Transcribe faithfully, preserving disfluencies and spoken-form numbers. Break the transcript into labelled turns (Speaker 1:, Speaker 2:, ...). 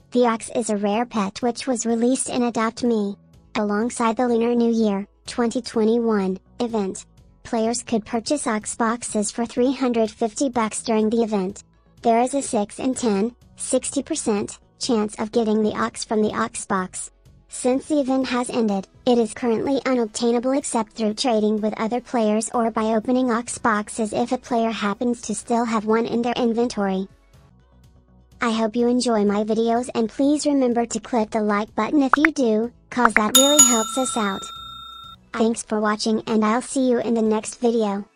Speaker 1: The Ox is a rare pet which was released in Adopt Me, alongside the Lunar New Year, twenty twenty-one, event. Players could purchase Ox boxes for three hundred fifty bucks during the event. There is a six in ten, sixty percent, chance of getting the Ox from the Ox box. Since the event has ended, it is currently unobtainable except through trading with other players or by opening Ox boxes if a player happens to still have one in their inventory. I hope you enjoy my videos and please remember to click the like button if you do, cause that really helps us out. Thanks for watching and I'll see you in the next video.